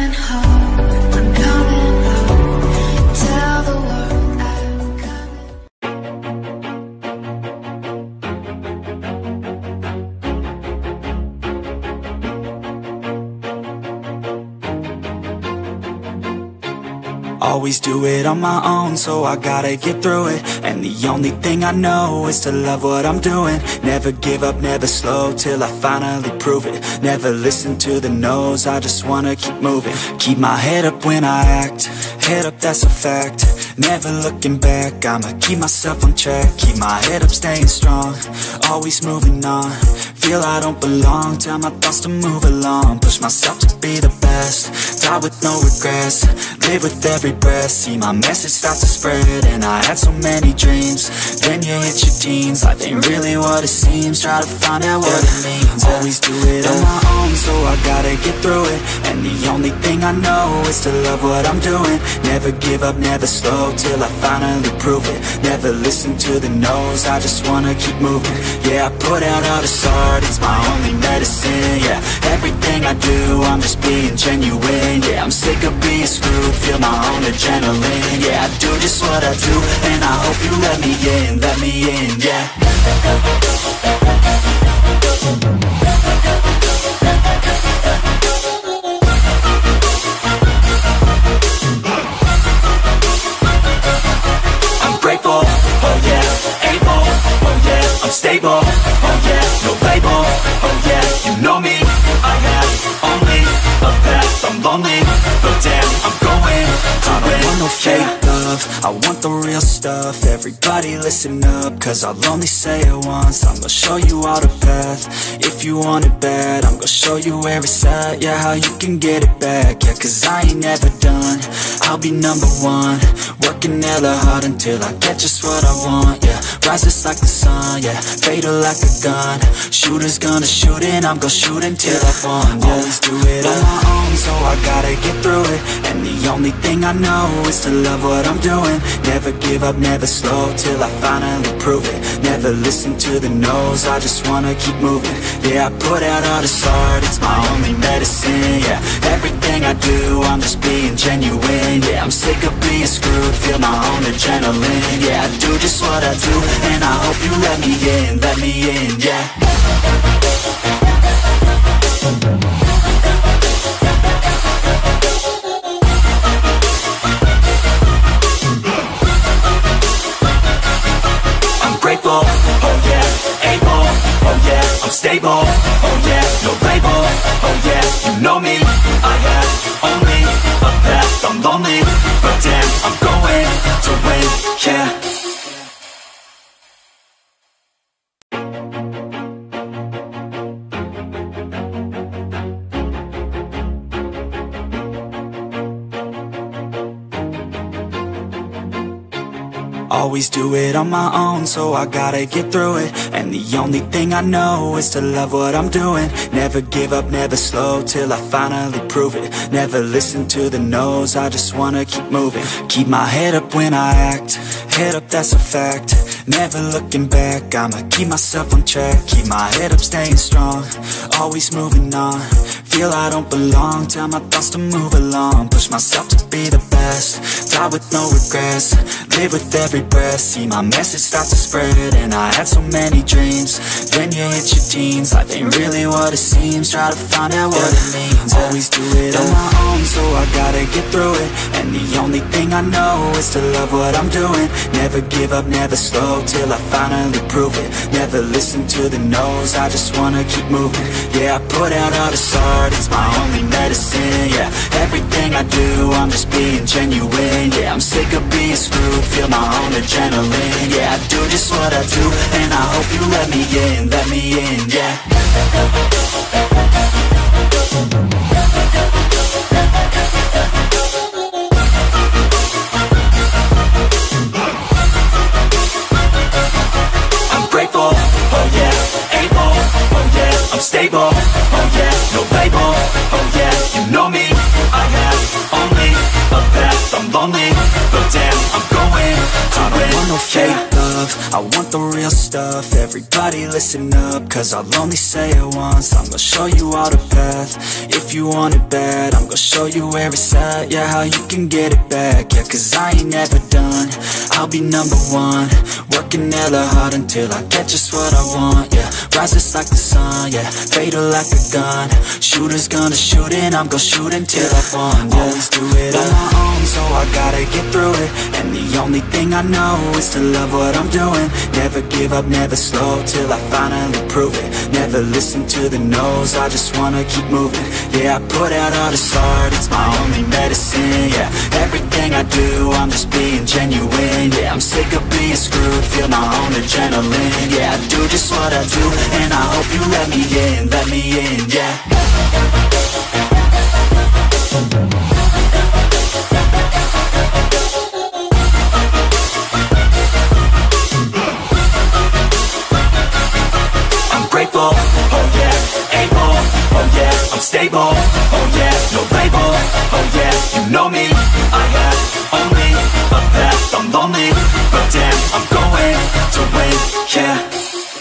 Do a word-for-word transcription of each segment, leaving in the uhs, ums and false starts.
coming home, I'm coming home. Tell the world I'm coming. Always do it on my own, so I gotta get through it. And the only thing I know is to love what I'm doing. Never give up, never slow, till I finally prove it. Never listen to the no's, I just wanna keep moving. Keep my head up when I act, head up, that's a fact. Never looking back, I'ma keep myself on track. Keep my head up, staying strong, always moving on. Feel I don't belong, tell my thoughts to move along. Push myself to be the best, die with no regrets. Live with every breath, see my message start to spread. And I had so many dreams, then you hit your teens. Life ain't really what it seems, try to find out what it means. Always do it on my own, so I gotta get through it. And the only thing I know is to love what I'm doing. Never give up, never slow, till I finally prove it. Never listen to the no's, I just wanna keep moving. Yeah, I put out all this art, it's my only medicine. Yeah, everything I do, I'm just being genuine. Yeah, I'm sick of being screwed, feel my own adrenaline. Yeah, I do just what I do, and I hope you let me in, let me in, yeah. I'm grateful, oh yeah, able, oh yeah, I'm stable, oh yeah, no label, oh yeah, you know me, I have only a path, I'm lonely, but damn, I'm going to win. I don't want no fake love, I want the real stuff. Everybody listen up, cause I'll only say it once. I'm gonna show you all the path, if you want it bad. I'm gonna show you where it's at, yeah, how you can get it back. Yeah, cause I ain't never done, I'll be number one. Working hella hard until I get just what I want, yeah. Rises like the sun, yeah, fatal like a gun. Shooter's gonna shoot and I'm gonna shoot until I won, yeah. Always do it on my own, so I gotta get through it. And the only thing I know is to love what I'm doing. Never give up, never slow, till I finally prove it. Never listen to the no's, I just wanna keep moving. Yeah, I put out all this art, it's my only medicine. Yeah, everything I do, I'm just being genuine. Yeah, I'm sick of being screwed, feel my own adrenaline. Yeah, I do just what I do, and I hope you let me in, let me in, yeah. Grateful, oh yeah, able, oh yeah, I'm stable, oh yeah, no label, oh yeah, you know me, I have only a path, I'm lonely, but damn, I'm going to win, yeah. Always do it on my own, so I gotta get through it. And the only thing I know is to love what I'm doing. Never give up, never slow, till I finally prove it. Never listen to the no's, I just wanna keep moving. Keep my head up when I act, head up, that's a fact. Never looking back, I'ma keep myself on track. Keep my head up, staying strong, always moving on. Feel I don't belong, tell my thoughts to move along. Push myself to be the best, die with no regrets. Live with every breath, see my message start to spread. And I had so many dreams, then you hit your teens. Life ain't really what it seems, try to find out what it means. Always do it on my own, so I gotta get through it. And the only thing I know is to love what I'm doing. Never give up, never slow, till I finally prove it. Never listen to the no's, I just wanna keep moving. Yeah, I put out all this art, it's my only medicine. Yeah, everything I do, I'm just being genuine. Yeah, I'm sick of being screwed, feel my own adrenaline. Yeah, I do just what I do, and I hope you let me in, let me in, yeah. I'm grateful, oh yeah, able, oh yeah, I'm stable, oh yeah, no label, oh yeah, you know me, I have only a path, I'm lonely, but damn, I'm going to win. I don't want no fake love, I want want the real stuff. Everybody listen up, cause I'll only say it once. I'm gonna show you all the path. If you want it bad, I'm gonna show you where it's at. Yeah, how you can get it back. Yeah, cause I ain't never done. I'll be number one, working hella hard until I get just what I want. Yeah, rises like the sun, yeah, fatal like a gun. Shooters gonna shoot and I'm gonna shoot until I won. Yeah, always do it on my own, so I gotta get through it. And the only thing I know is to love what I'm doing. Never give up, never slow, till I finally prove it. Never listen to the no's, I just wanna keep moving. Yeah, I put out all this art, it's my only medicine. Yeah, everything I do, I'm just being genuine. Yeah, I'm sick of being screwed, feel my own adrenaline. Yeah, I do just what I do, and I hope you let me in, let me in, yeah. Grateful, oh yeah, able, oh yeah, I'm stable, oh yeah, no label, oh yeah, you know me, I have only a path, I'm lonely, but damn, I'm going to win, yeah.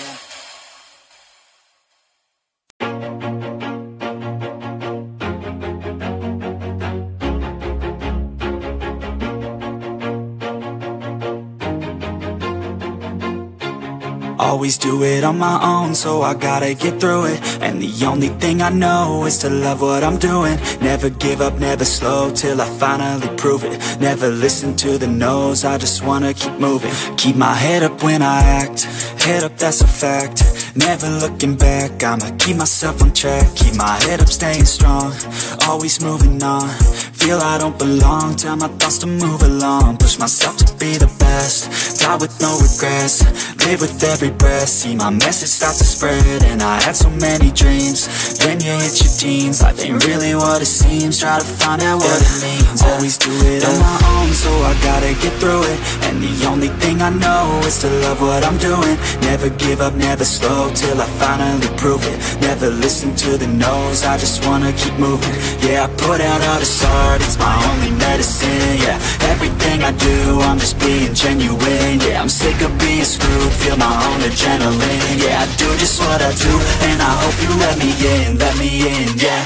Always do it on my own, so I gotta get through it. And the only thing I know is to love what I'm doing. Never give up, never slow, till I finally prove it. Never listen to the no's, I just wanna keep moving. Keep my head up when I act, head up, that's a fact. Never looking back, I'ma keep myself on track. Keep my head up, staying strong, always moving on. Feel I don't belong, tell my thoughts to move along. Push myself to be the best, die with no regrets. Live with every breath, see my message start to spread. And I had so many dreams, then you hit your teens. Life ain't really what it seems, try to find out what it means. Always do it on my own, so I gotta get through it. And the only thing I know is to love what I'm doing. Never give up, never slow, till I finally prove it. Never listen to the no's, I just wanna keep moving. Yeah, I put out all this art, it's my only medicine. Yeah, everything I do, I'm just being genuine. Yeah, I'm sick of being screwed, feel my own adrenaline. Yeah, I do just what I do, and I hope you let me in, let me in, yeah.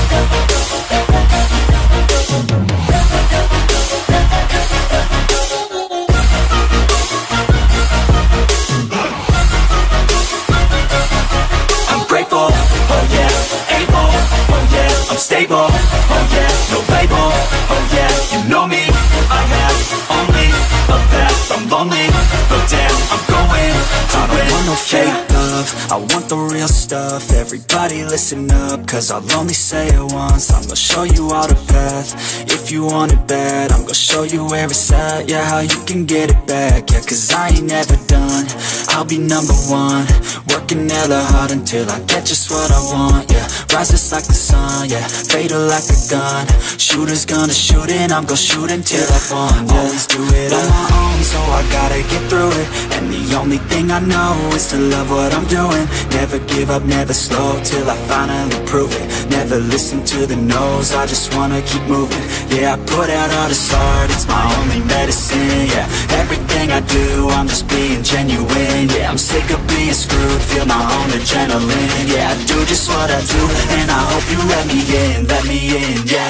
Grateful, oh yeah, able, oh yeah, I'm stable, oh yeah, no label, oh yeah, you know me, I have only a path, I'm lonely, but damn, I'm going to win. I don't want no fake love, I want the real stuff. Everybody listen up, cause I'll only say it once. I'm gonna show you all the path. If you want it bad, I'm gonna show you where it's at. Yeah, how you can get it back. Yeah, cause I ain't never done, I'll be number one, working hella hard until I get just what I want. Yeah, rises like the sun, yeah, fatal like a gun. Shooters gonna shoot and I'm gonna shoot until I won. Yeah, always do it on my own, so I gotta get through it. And the only thing I know is to love what I'm doing. Never give up, never slow, till I finally prove it. Never listen to the no's, I just wanna keep moving. Yeah, I put out all this art, it's my only medicine. Yeah, everything I do, I'm just being genuine. Yeah, I'm sick of being screwed, feel my own adrenaline. Yeah, I do just what I do, and I hope you let me in, let me in, yeah.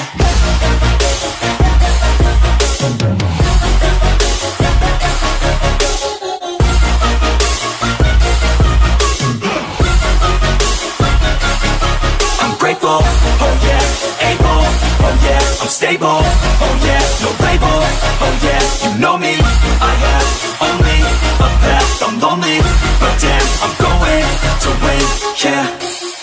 Grateful, oh yeah, able, oh yeah, I'm stable, oh yeah, no label, oh yeah, you know me, I have only a path, I'm lonely, but damn, I'm going to win, yeah.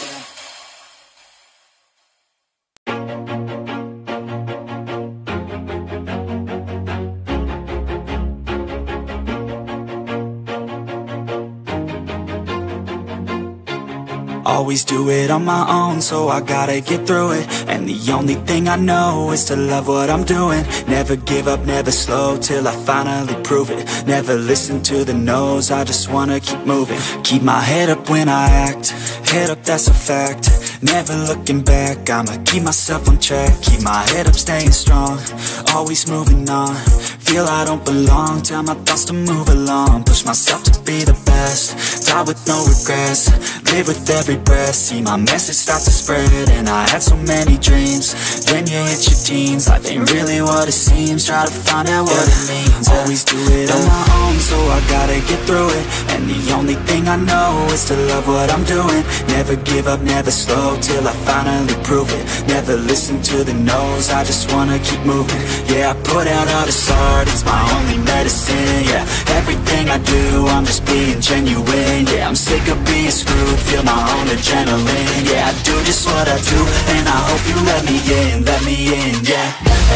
Always do it on my own, so I gotta get through it. And the only thing I know is to love what I'm doing. Never give up, never slow, till I finally prove it. Never listen to the no's, I just wanna keep moving. Keep my head up when I act, head up, that's a fact. Never looking back, I'ma keep myself on track. Keep my head up, staying strong, always moving on. Feel I don't belong, tell my thoughts to move along. Push myself to be the best, die with no regrets. Live with every breath, see my message start to spread. And I had so many dreams, when you hit your teens, life ain't really what it seems. Try to find out what it means. Always do it on my own, so I gotta get through it. And the only thing I know is to love what I'm doing. Never give up, never slow, till I finally prove it. Never listen to the no's, I just wanna keep moving. Yeah, I put out all this art, it's my only medicine. Yeah, everything I do, I'm just being genuine. Yeah, I'm sick of being screwed, feel my own adrenaline. Yeah, I do just what I do, and I hope you let me in, let me in, yeah.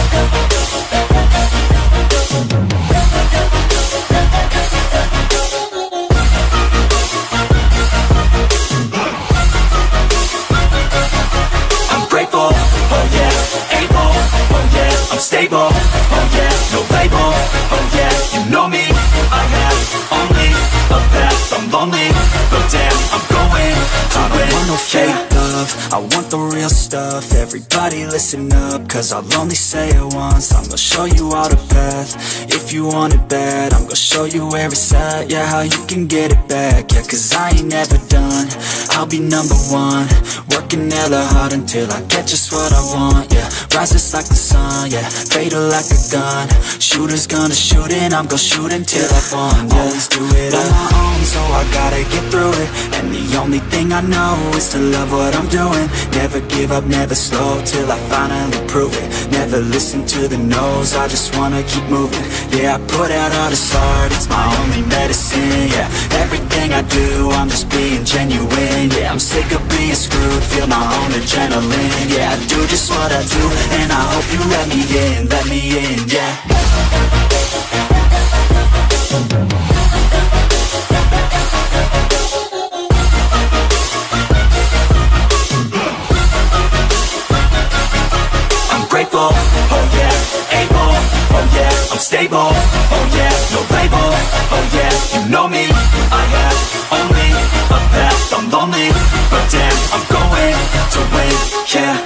Stable, oh yeah, no label, oh yeah, you know me. I have only a path, I'm lonely, but damn, I'm going to win. I don't want no fake love, I want the real stuff. Everybody listen up, cause I'll only say it once. I'm gonna show you all the path, if you want it bad. I'm gonna show you where it's at, yeah, how you can get it back. Yeah, cause I ain't never done, I'll be number one. Working hella hard until I get just what I want, yeah. Rises like the sun, yeah, fatal like a gun. Shooter's gonna shoot and I'm gonna shoot until I won, yeah. Always do it on my own, so I gotta get through it. And the only thing I know is to love what I'm doing. Never give up, never slow, till I finally prove it. Never listen to the no's, I just wanna keep moving. Yeah, I put out all this art, it's my only medicine. Yeah, everything I do, I'm just being genuine. Yeah, I'm sick of being screwed, feel my own adrenaline. Yeah, I do just what I do, and I hope you let me in, let me in, yeah. I'm grateful, oh yeah, able, oh yeah, I'm stable, oh yeah, no label, oh yeah, you know me. I have only a path, I'm lonely, but damn, I'm going to win, yeah.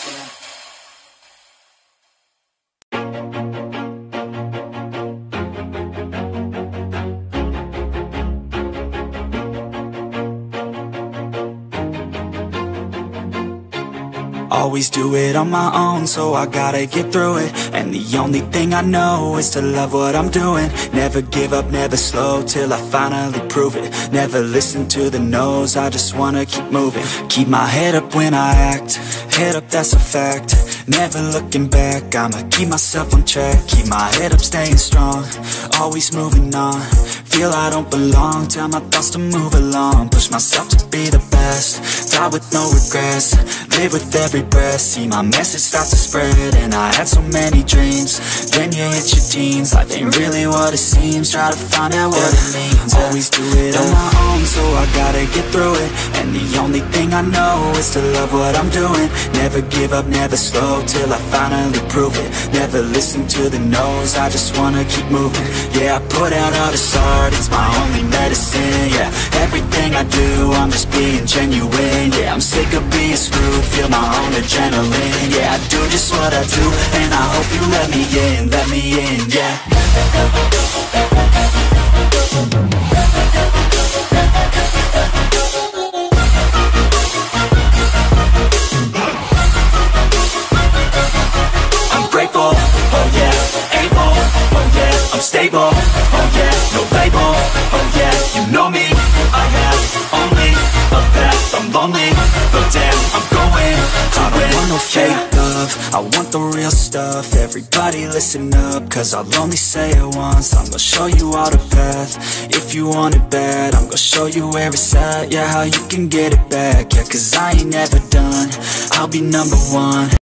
Always do it on my own, so I gotta get through it. And the only thing I know is to love what I'm doing. Never give up, never slow, till I finally prove it. Never listen to the no's, I just wanna keep moving. Keep my head up when I act, head up, that's a fact. Never looking back, I'ma keep myself on track. Keep my head up, staying strong, always moving on. Feel I don't belong, tell my thoughts to move along. Push myself to be the best, die with no regrets. Live with every breath, see my message start to spread. And I had so many dreams, when you hit your teens, life ain't really what it seems. Try to find out what it means. Always do it on my own, so I gotta get through it. And the only thing I know is to love what I'm doing. Never give up, never slow, till I finally prove it. Never listen to the no's, I just wanna keep moving. Yeah, I put out all this art, it's my only medicine. Yeah, everything I do, I'm just being genuine. Yeah, I'm sick of being screwed, feel my own adrenaline. Yeah, I do just what I do, and I hope you let me in, let me in, yeah. I'm grateful, oh yeah, able, oh yeah, I'm stable, oh yeah, no label, oh yeah, you know me. I have only a path, I'm lonely, but damn, I'm going to win. I don't want no fake love, I want the real stuff. Everybody listen up, cause I'll only say it once. I'm gonna show you all the path, if you want it bad. I'm gonna show you where it's at, yeah, how you can get it back. Yeah, cause I ain't never done, I'll be number one.